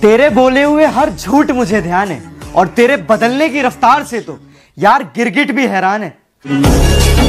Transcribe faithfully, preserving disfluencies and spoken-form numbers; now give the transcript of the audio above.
तेरे बोले हुए हर झूठ मुझे ध्यान है और तेरे बदलने की रफ्तार से तो यार गिरगिट भी हैरान है।